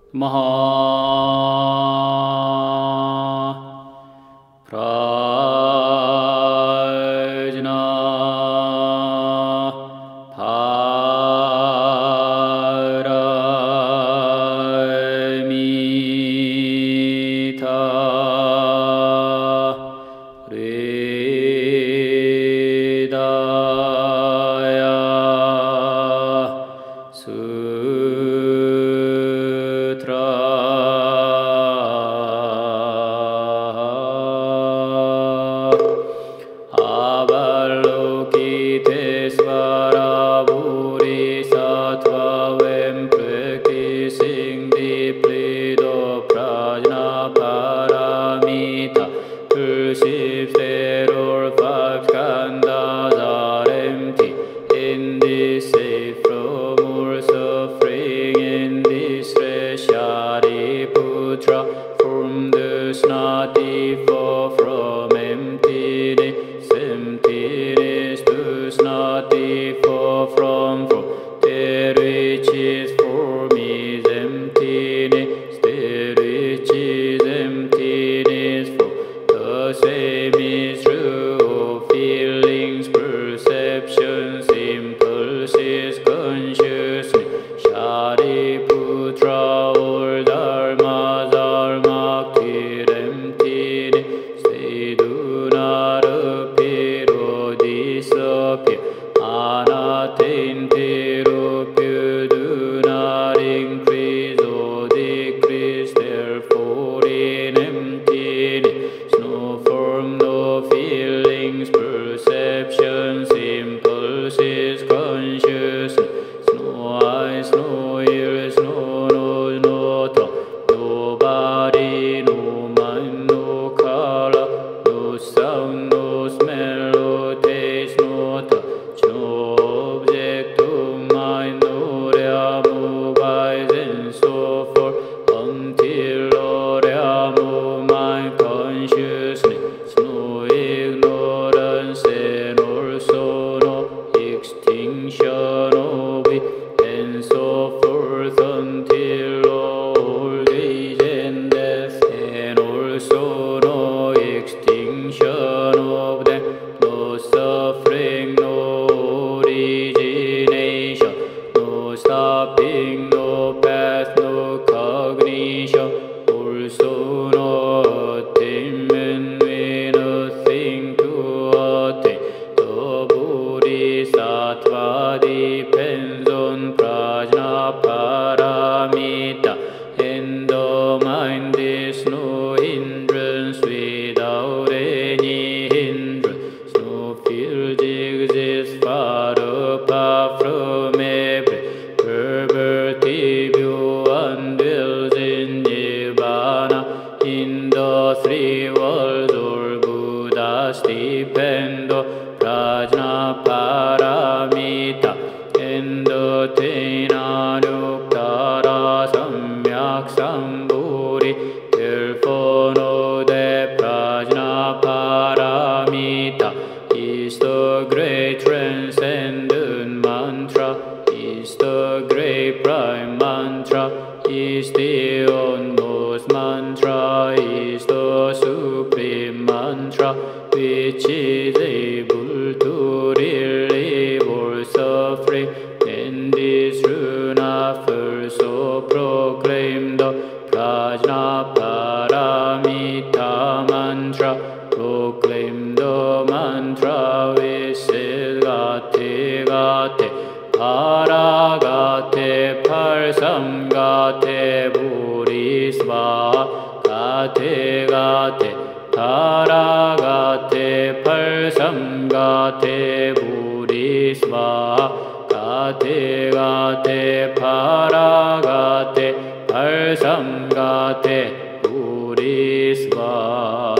Maha प्राजना Paramita हृदया sutra avalokite svarabhuri sattva vemprikising diplido prajna paramita perceives that all five skandhas are empty in this safe from all suffering in this Shariputra from the snati fall from emptiness to snati fall from that which is form is emptiness, that which is emptiness for the same is true of feelings, perceptions, impulses, consciousness. Shariputra, all dharmas are marked emptiness. They do not appear or disappear. Unattained appear, do not increase or decrease. Therefore, in emptiness, no form, no feelings, perceptions, impulses, consciousness, no eyes, no ears, no nose, no tongue, no body, no mind, no color, no sound, no smell, no taste, no touch, no object of mind, no realm of eyes, and so forth, until all realm of mind consciousness, no ignorance, and also no extinction of it, and so forth, until old age and death, and also no extinction of them, no suffering, no origination, no stopping, no path, no cognition, also no attainment, with nothing to attain. The Bodhisattva depends on prajna paramita, and the mind is no hindrance. Without any hindrance, no field exists far apart from every perverted view, and dwells in nirvana. In the three worlds, all Buddhas depend on prajna paramita, and attain anuttara samyak sambodhi. Therefore know that prajna paramita is the great transcendent mantra, is the great prime mantra, is the utmost mantra, is the supreme mantra, which is able to relieve all suffering. And this Runa first so proclaimed the prajna paramita mantra, proclaim the mantra which says gate gate paragate parsamgate bodhisvaha, gate gate paragate parsamgate bodhisvaha, gate gate paragate parsamgate bodhisvaha.